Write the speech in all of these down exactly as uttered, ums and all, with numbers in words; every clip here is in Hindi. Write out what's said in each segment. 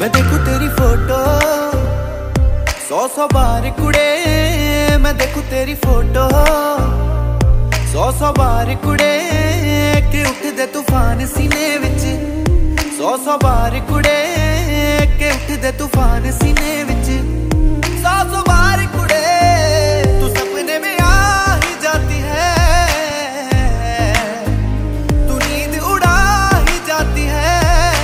मैं देखूं तेरी फोटो सौ सौ बार कुड़े, मैं देखूं तेरी फोटो सौ सौ बार कुड़े कि उठदे तूफान सीने विच, सौ सौ बार कुड़े कि उठदे तूफान सीने विच, सौ सौ बार कुड़े तू सपने में आ ही जाती है, तू नींद उड़ा ही जाती है,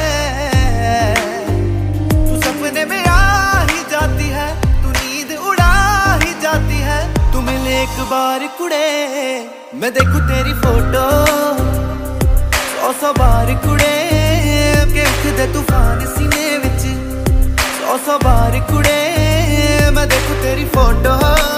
तू सपने में आ ही जाती है, तू नींद उड़ा ही जाती है, तू मिले एक बार कुड़े, मैं देखूं तेरी फोटो सौ सौ बार कुड़े के उठदे तूफान सीने विच, सौ सौ बार कुड़े मैं देखूं तेरी फोटो।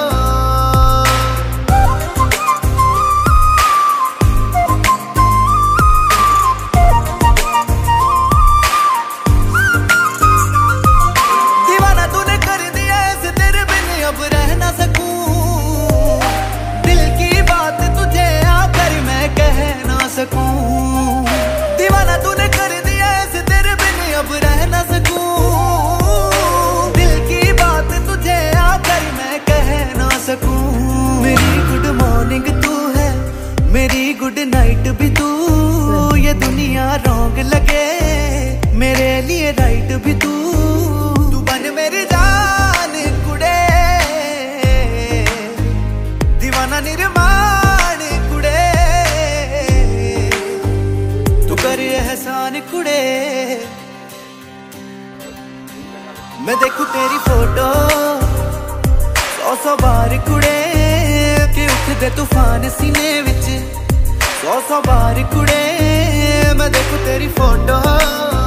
दीवाना तूने कर दिया ऐसे तेरे बिन अब रह ना सकूं, दिल की बात तुझे आकर मैं कह ना सकूं, दीवाना तूने कर दिया ऐसे तेरे बिन अब रह ना सकूं, दिल की बात तुझे आकर मैं कह ना सकूं। मेरी गुड मॉर्निंग तू है, मेरी गुड नाइट भी तू, ये दुनिया रॉन्ग लगे मेरे लिए राइट भी तू, तू बन मेरी जान कुड़े, दीवाना निर्माण कुड़े, तू कर एहसान कुड़े, मैं देखूं तेरी फोटो सौ सौ बार कुड़े कि उठदे तूफान सीने विच, सौ सौ बार कुड़े मैं देखूं तेरी फोटो।